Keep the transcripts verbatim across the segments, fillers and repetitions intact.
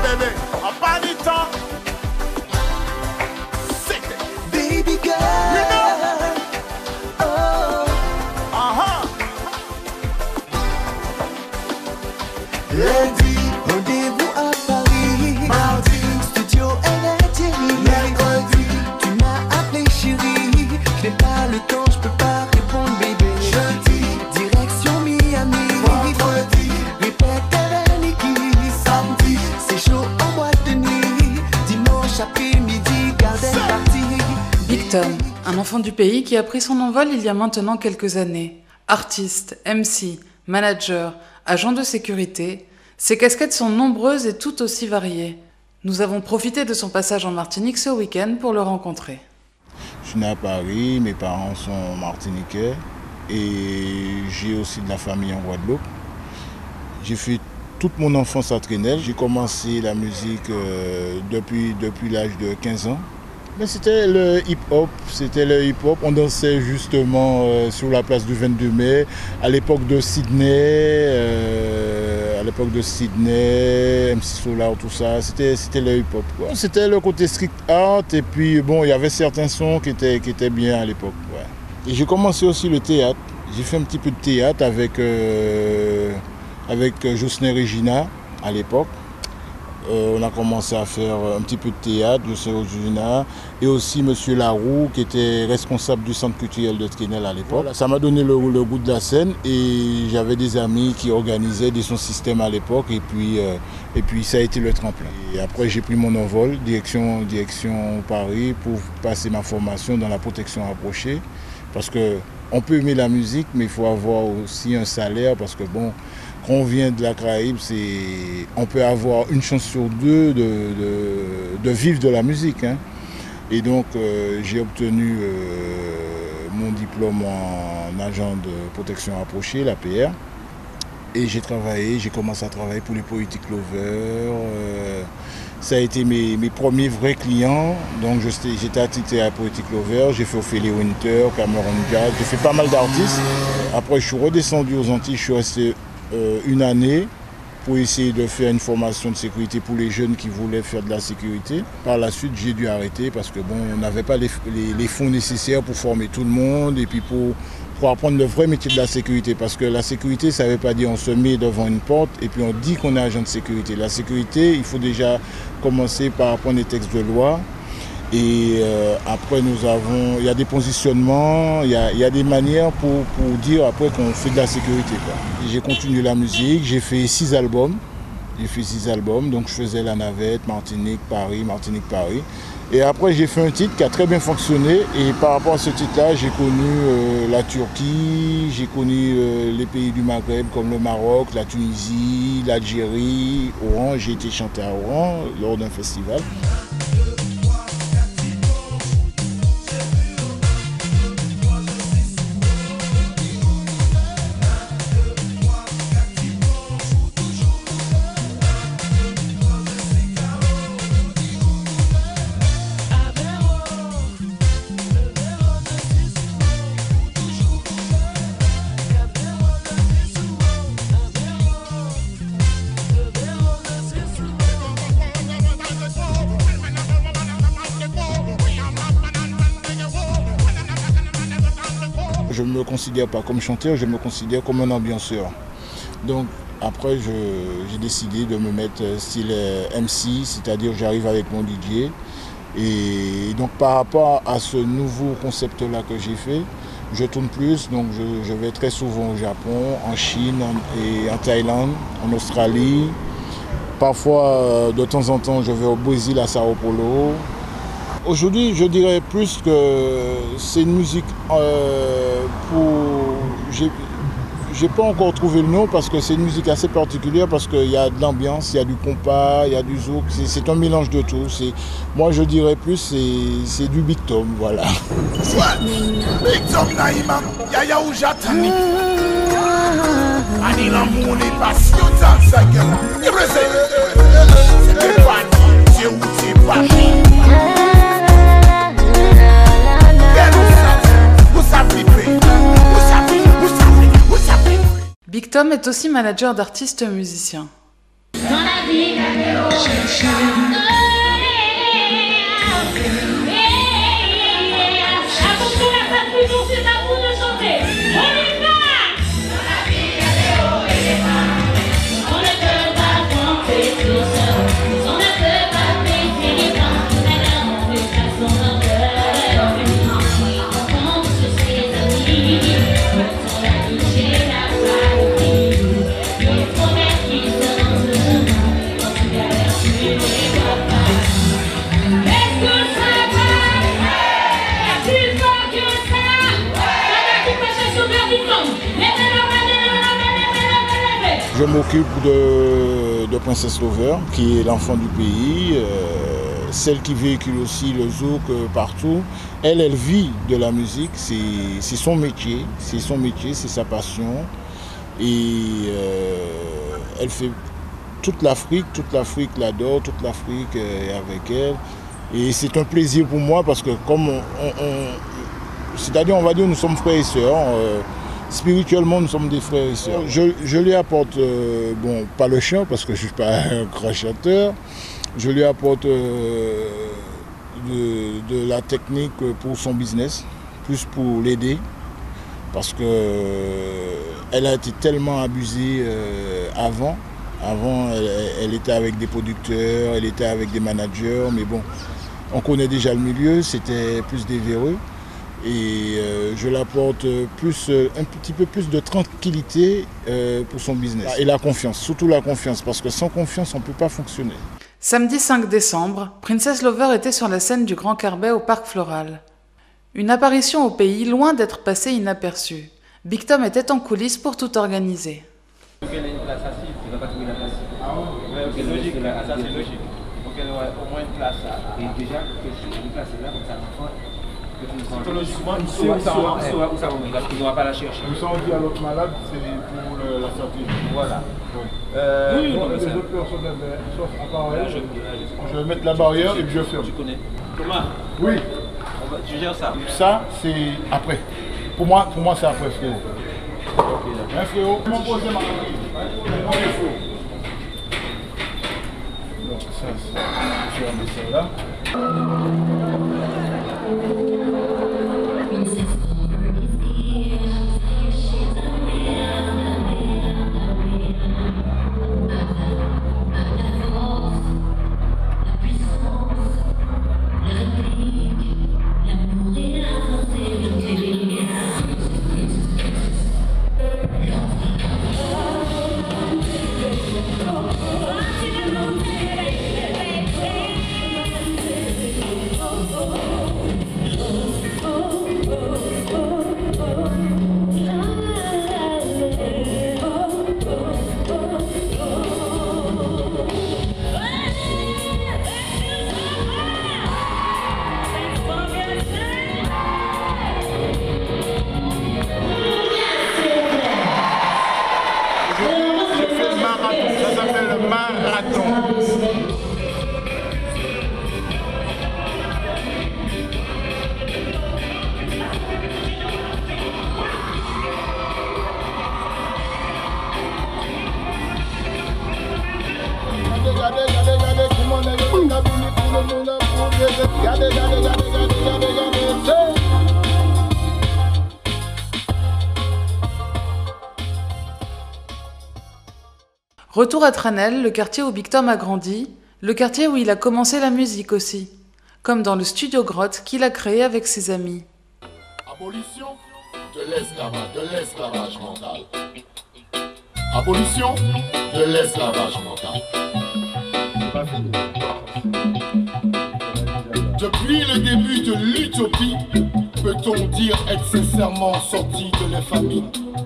bébé, en pas du temps. Baby girl, You know? oh, Uh-huh. lundi, rendez-vous à Paris. Mardi, studio L A Thierry. Mercredi, tu m'as appelé chérie. Je n'ai pas le temps, je peux pas répondre bébé. Jeudi, direction Miami. Vendredi, répète avec Niki. Samedi, c'est chaud en boîte de nuit. Dimanche après-midi, garden party. Big Tom, un enfant du pays qui a pris son envol il y a maintenant quelques années. Artiste, M C, manager, agent de sécurité, ses casquettes sont nombreuses et tout aussi variées. Nous avons profité de son passage en Martinique ce week-end pour le rencontrer. Je suis né à Paris, mes parents sont martiniquais et j'ai aussi de la famille en Guadeloupe. J'ai fait toute mon enfance à Trénel. J'ai commencé la musique euh, depuis, depuis l'âge de quinze ans. Mais c'était le hip-hop, c'était le hip-hop. On dansait justement euh, sur la place du vingt-deux mai, à l'époque de Sydney, euh, à l'époque de Sydney, M C Solar, tout ça. C'était, c'était le hip-hop, quoi. C'était le côté street art et puis bon, il y avait certains sons qui étaient, qui étaient bien à l'époque. Ouais. Et j'ai commencé aussi le théâtre. J'ai fait un petit peu de théâtre avec, euh, avec Jocelyne Regina à l'époque. Euh, on a commencé à faire un petit peu de théâtre, Jocelyne Regina, et aussi M. Laroux, qui était responsable du centre culturel de Trénel à l'époque. Voilà, ça m'a donné le, le goût de la scène et j'avais des amis qui organisaient des sons systèmes à l'époque et puis, euh, et puis ça a été le tremplin. Et après j'ai pris mon envol, direction, direction Paris, pour passer ma formation dans la protection rapprochée. Parce qu'on peut aimer la musique, mais il faut avoir aussi un salaire parce que bon, quand on vient de la Caraïbe, c'est, on peut avoir une chance sur deux de, de, de vivre de la musique. Hein. Et donc euh, j'ai obtenu euh, mon diplôme en agent de protection rapprochée, l'A P R. Et j'ai travaillé, j'ai commencé à travailler pour les Poetic Lovers. Euh, ça a été mes, mes premiers vrais clients. Donc j'étais attitré à Poetic Lovers, j'ai fait Ophélie Winter, Cameron Jazz, j'ai fait pas mal d'artistes. Après je suis redescendu aux Antilles, je suis resté euh, une année pour essayer de faire une formation de sécurité pour les jeunes qui voulaient faire de la sécurité. Par la suite, j'ai dû arrêter parce que bon, on n'avait pas les, les, les fonds nécessaires pour former tout le monde et puis pour, pour apprendre le vrai métier de la sécurité. Parce que la sécurité, ça ne veut pas dire on se met devant une porte et puis on dit qu'on est agent de sécurité. La sécurité, il faut déjà commencer par apprendre les textes de loi. Et euh, après, nous avons, il y a des positionnements, il y a, il y a des manières pour, pour dire après qu'on fait de la sécurité. J'ai continué la musique, j'ai fait six albums. J'ai fait six albums, donc je faisais La Navette, Martinique, Paris, Martinique, Paris. Et après, j'ai fait un titre qui a très bien fonctionné. Et par rapport à ce titre-là, j'ai connu euh, la Turquie, j'ai connu euh, les pays du Maghreb comme le Maroc, la Tunisie, l'Algérie, Oran. J'ai été chanté à Oran lors d'un festival. Je ne me considère pas comme chanteur, je me considère comme un ambianceur. Donc après, j'ai décidé de me mettre style M C, c'est-à-dire j'arrive avec mon D J. Et donc par rapport à ce nouveau concept-là que j'ai fait, je tourne plus, donc je, je vais très souvent au Japon, en Chine en, et en Thaïlande, en Australie. Parfois, de temps en temps, je vais au Brésil, à Sao Paulo. Aujourd'hui, je dirais plus que c'est une musique euh, pour... J'ai pas encore trouvé le nom parce que c'est une musique assez particulière parce qu'il y a de l'ambiance, il y a du compas, il y a du zouk, c'est un mélange de tout. Moi, je dirais plus c'est du Big Tom, voilà. Big Tom Naïma, Yaya ou Jatani. Ani l'amour n'est pas si autant ça que là. C'est pas c'est où c'est pas. Big Tom est aussi manager d'artistes musiciens. Dans la Je m'occupe de, de Princess Lover, qui est l'enfant du pays, euh, celle qui véhicule aussi le zouk euh, partout. Elle, elle vit de la musique, c'est son métier, c'est son métier, c'est sa passion. Et euh, elle fait toute l'Afrique, toute l'Afrique l'adore, toute l'Afrique est avec elle. Et c'est un plaisir pour moi parce que comme on, on, on c'est-à-dire on va dire nous sommes frères et sœurs. Euh, Spirituellement, nous sommes des frères et sœurs. Je, je lui apporte, euh, bon, pas le chant parce que je ne suis pas un grand chanteur, je lui apporte euh, de, de la technique pour son business, plus pour l'aider, parce qu'elle euh, a été tellement abusée euh, avant. Avant, elle, elle était avec des producteurs, elle était avec des managers, mais bon, on connaît déjà le milieu, c'était plus des véreux. Et euh, je l'apporte plus, un petit peu plus de tranquillité euh, pour son business. Et la confiance, surtout la confiance, parce que sans confiance, on ne peut pas fonctionner. Samedi cinq décembre, Princess Lover était sur la scène du Grand Carbet au Parc Floral. Une apparition au pays loin d'être passée inaperçue. Big Tom était en coulisses pour tout organiser. Il faut qu'elle ait une place assise, il ne va pas trouver la place. Ah ouais, ouais, c'est logique, ça c'est logique. Il faut qu'elle ait au moins une place. Et déjà, une place là, comme ça, l'enfant. Psychologiquement, il saura où ça va, parce qu'il n'aura pas la chercher. Nous sommes dit à l'autre malade, c'est pour le, la sortie. Voilà. Oui. Euh, oui, bon, les ça. autres personnes, sauf à part Là, elle, je, là, je, je vais mettre la barrière et puis je ferme. Tu connais Thomas? Oui. On va, tu gères ça? Ça, c'est après. Pour moi, pour moi c'est après, frérot. Ok, là. Un frérot, comment poser ma barrière? Donc ça, c'est... Je vais mettre ça là. Retour à Tranel, le quartier où Big Tom a grandi, le quartier où il a commencé la musique aussi, comme dans le studio Grotte qu'il a créé avec ses amis. Abolition de l'esclavage, de l'esclavage mental. Abolition de l'esclavage mental. Depuis le début de l'utopie, peut-on dire être sincèrement sorti de l'infamie?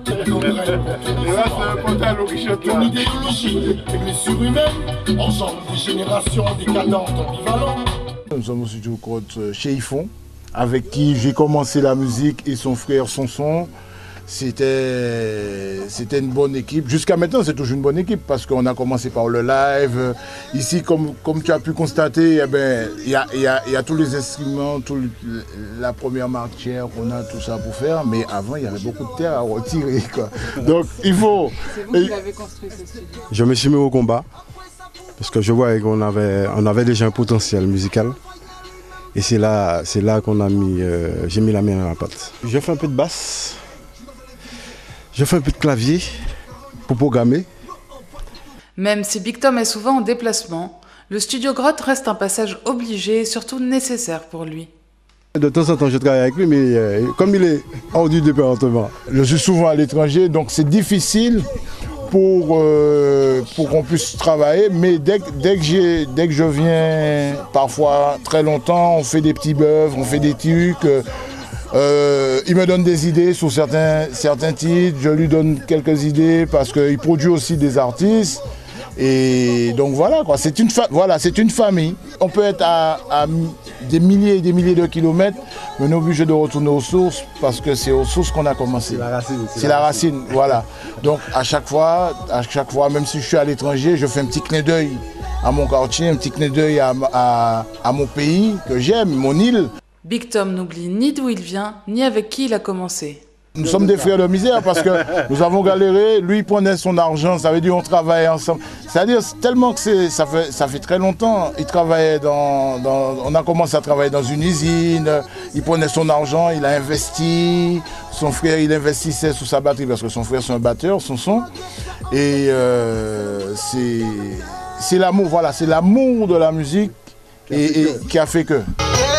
Ton idéologie, les surhumaines, engendre des générations décadentes ambivalentes. Nous sommes au studio Grotte chez Yfon, avec qui j'ai commencé la musique, et son frère Sonson. C'était c'était une bonne équipe. Jusqu'à maintenant, c'est toujours une bonne équipe parce qu'on a commencé par le live. Ici, comme, comme tu as pu constater, eh ben, il y a, y a, y a tous les instruments, tout le, la première matière qu'on a, tout ça pour faire. Mais avant, il y avait beaucoup de terre à retirer, quoi. Donc, il faut... C'est vous qui avez construit ce studio? Je me suis mis au combat Parce que je vois qu'on avait, on avait déjà un potentiel musical. Et c'est là, c'est là qu'on a mis, euh, j'ai mis la main à la pâte. Je fais un peu de basse, je fais un peu de clavier pour programmer. Même si Big Tom est souvent en déplacement, le studio Grotte reste un passage obligé et surtout nécessaire pour lui. De temps en temps, je travaille avec lui, mais euh, comme il est hors du département. Je suis souvent à l'étranger, donc c'est difficile pour, euh, pour qu'on puisse travailler. Mais dès, dès, que j'ai, dès que je viens, parfois très longtemps, on fait des petits bœufs, on fait des trucs. Euh, il me donne des idées sur certains, certains titres, je lui donne quelques idées parce qu'il produit aussi des artistes. Et donc voilà, quoi. C'est une, voilà, c'est une famille. On peut être à, à des milliers et des milliers de kilomètres, mais on est obligé de retourner aux sources parce que c'est aux sources qu'on a commencé. C'est la racine. C'est la, la racine, racine, voilà. Donc à chaque fois, à chaque fois, même si je suis à l'étranger, je fais un petit clin d'œil à mon quartier, un petit clin d'œil à, à, à mon pays que j'aime, mon île. Big Tom n'oublie ni d'où il vient, ni avec qui il a commencé. Nous sommes des frères de misère parce que nous avons galéré, lui il prenait son argent, ça veut dire on travaillait ensemble. C'est-à-dire tellement que ça fait, ça fait très longtemps, il travaillait dans, dans, on a commencé à travailler dans une usine, il prenait son argent, il a investi, son frère il investissait sur sa batterie parce que son frère c'est un batteur, son son. Et euh, c'est l'amour, voilà, c'est l'amour de la musique et, et, qui a fait que.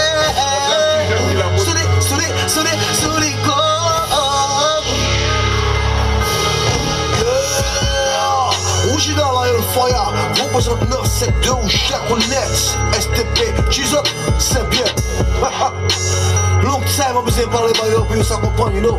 Original Iron Fire, représente neuf sept deux ou chaque net, S T P, Jesus, c'est bien. Long time, on besoin de parler bailleur, puis on s'accompagne, you know.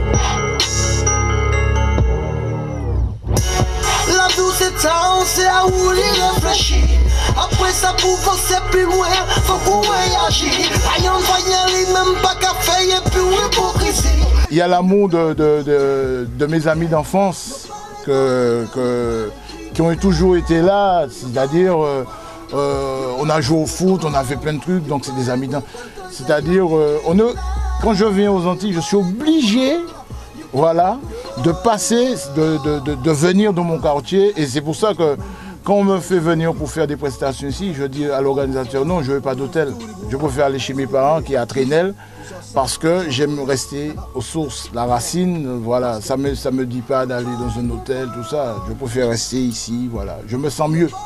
La douce état, c'est à où il réfléchit. Après ça, pour penser plus loin, faut qu'on réagisse. Ayant voyant, même pas qu'à faire, et puis hypocrisie. Il y a l'amour de, de, de, de mes amis d'enfance que, que qui ont toujours été là, c'est-à-dire euh, euh, on a joué au foot, on a fait plein de trucs, donc c'est des amis. C'est-à-dire, euh, on a, quand je viens aux Antilles, je suis obligé, voilà, de passer, de, de, de, de venir dans mon quartier, et c'est pour ça que quand on me fait venir pour faire des prestations ici, je dis à l'organisateur non, je ne veux pas d'hôtel, je préfère aller chez mes parents qui est à Trénel, parce que j'aime rester aux sources, la racine, voilà, ça me, ça me dit pas d'aller dans un hôtel, tout ça, je préfère rester ici, voilà, je me sens mieux.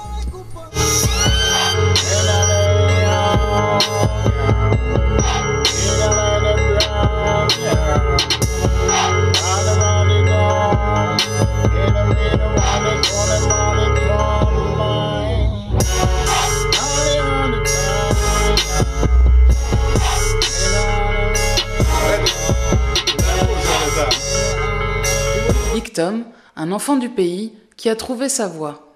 Big Tom, un enfant du pays qui a trouvé sa voie.